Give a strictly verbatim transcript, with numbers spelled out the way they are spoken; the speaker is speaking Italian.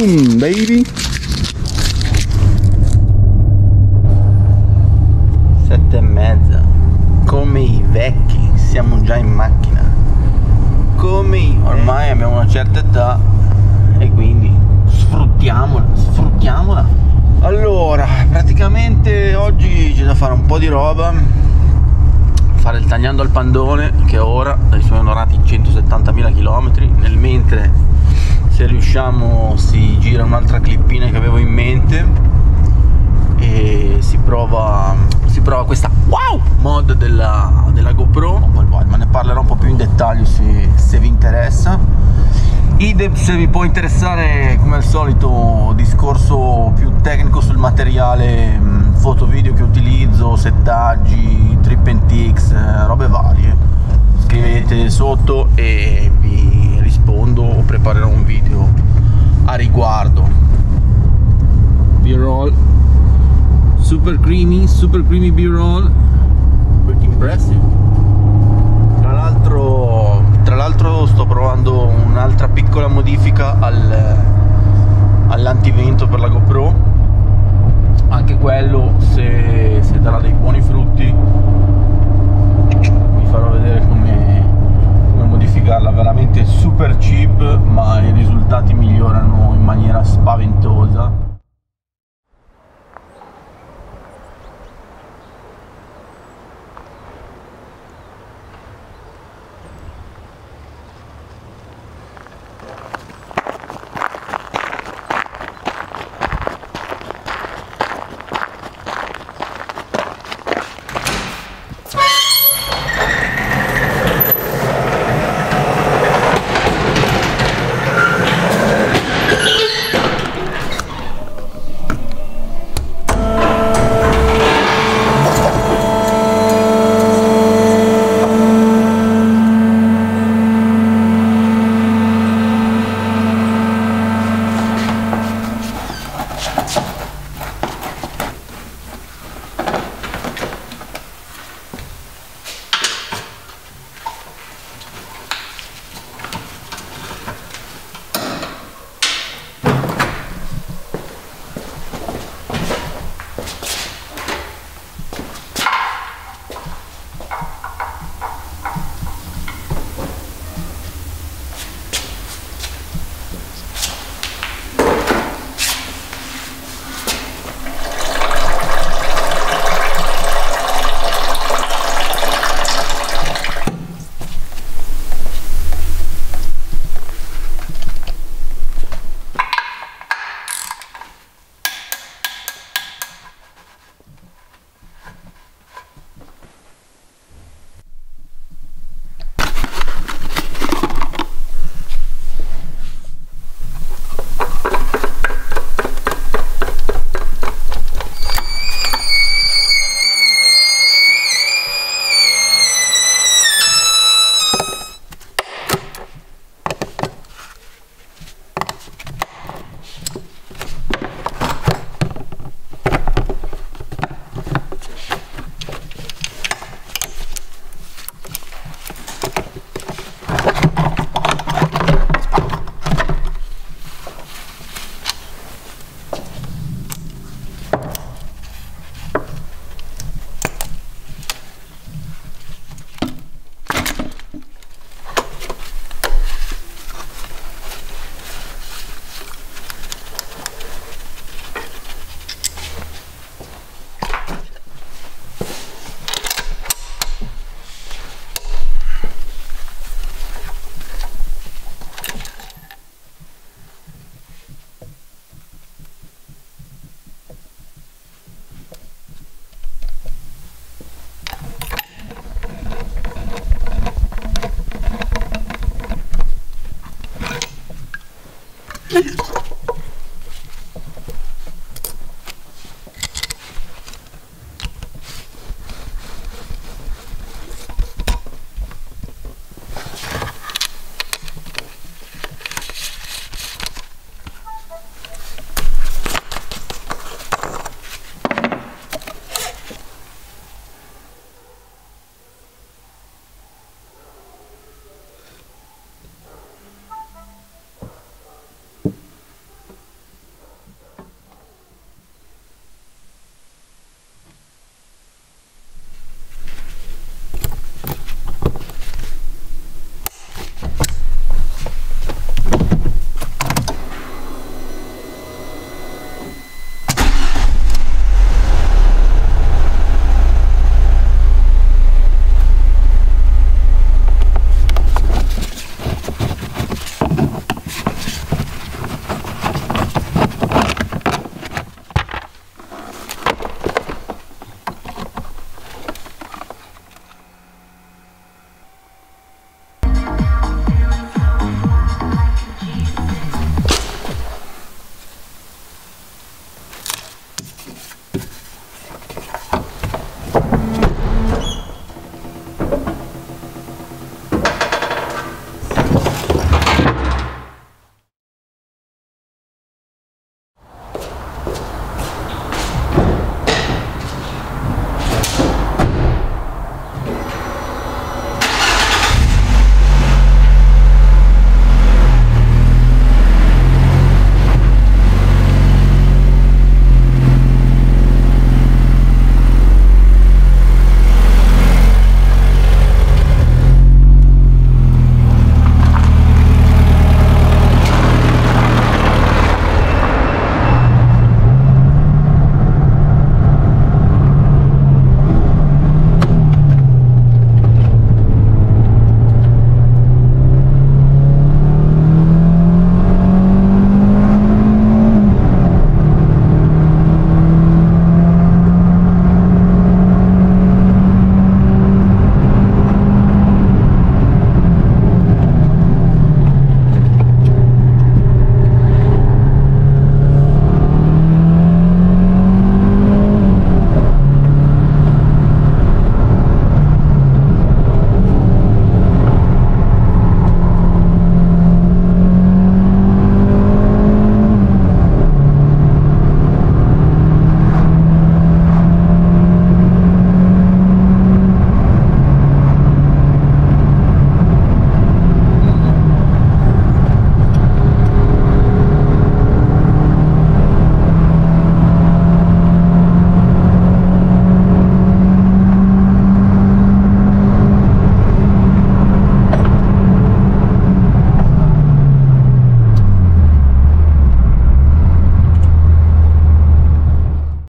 Boom, baby. Sette e mezza. Come i vecchi, siamo già in macchina. Come i... ormai abbiamo una certa età e quindi sfruttiamola, sfruttiamola. Allora, praticamente oggi c'è da fare un po' di roba. Fare il tagliando al pandone, che ora dai suoi onorati centosettantamila chilometri. Nel mentre, se riusciamo, si gira un'altra clippina che avevo in mente e si prova si prova questa wow mod della, della GoPro, ma ne parlerò un po' più in dettaglio se, se vi interessa. Idem se vi può interessare, come al solito, discorso più tecnico sul materiale foto video che utilizzo, settaggi, trip and tics, robe varie. Scrivete sotto e vi rispondo o preparerò un video a riguardo. B-roll super creamy, super creamy B-roll, pretty impressive. Tra l'altro tra l'altro sto provando un'altra piccola modifica al, all'antivento per la GoPro. Anche quello, se, se darà dei buoni frutti, vi farò vedere come, come modificarla. Veramente super cheap, ma i risultati migliorano in maniera spaventosa.